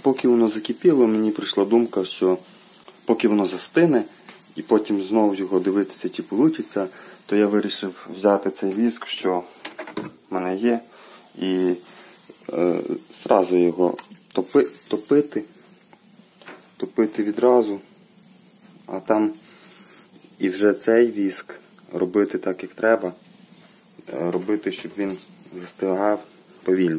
поки воно закипіло, мені прийшла думка, що поки воно застине, і потім знову його дивитися, чи вийде, то я вирішив взяти цей віск, що в мене є, і зразу його топити відразу, а там і вже цей віск робити так, як треба, робити, щоб він застигав повільно.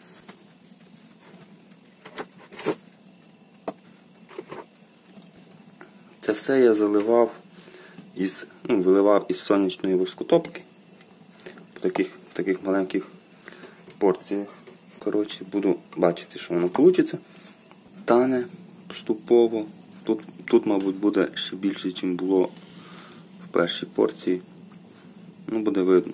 Це все я заливав виливав із сонячної воскотопки в таких маленьких порціях. Коротше, буду бачити, що воно вийде. Тане поступово. Тут, мабуть, буде ще більше, ніж було в першій порції. Буде видно.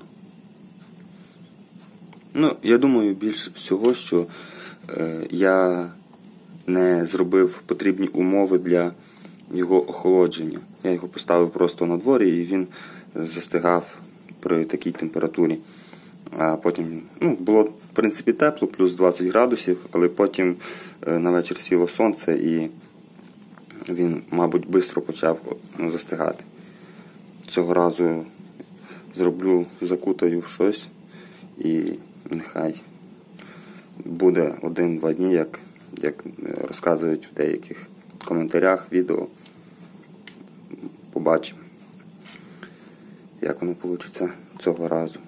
Я думаю, більше всього, що я не зробив потрібні умови для його охолодження. Я його поставив просто на дворі, і він застигав при такій температурі. А потім, було, в принципі, тепло, плюс 20 градусів, але потім на вечір сіло сонце, і він, мабуть, швидко почав застигати. Цього разу закутаю в щось, і нехай буде 1-2 дні, як розказують в деяких коментарях, відео. Побачимо, як воно вийде цього разу.